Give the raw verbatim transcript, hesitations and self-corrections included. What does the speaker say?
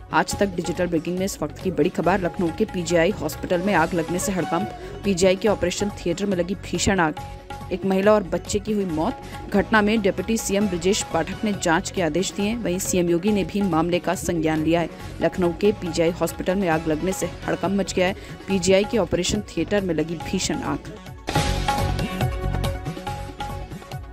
आज तक digital breaking में इस वक्त की बड़ी खबर। लखनऊ के पीजीआई हॉस्पिटल में आग लगने से हड़कंप। पीजीआई के ऑपरेशन थिएटर में लगी भीषण आग, एक महिला और बच्चे की हुई मौत। घटना में डिप्टी सीएम ब्रजेश पाठक ने जांच के आदेश दिए। वहीं सीएम योगी ने भी मामले का संज्ञान लिया है। लखनऊ के पीजीआई हॉस्पिटल में आग लगने से हड़कंप मच गया है। पीजीआई के ऑपरेशन थिएटर में लगी भीषण आग।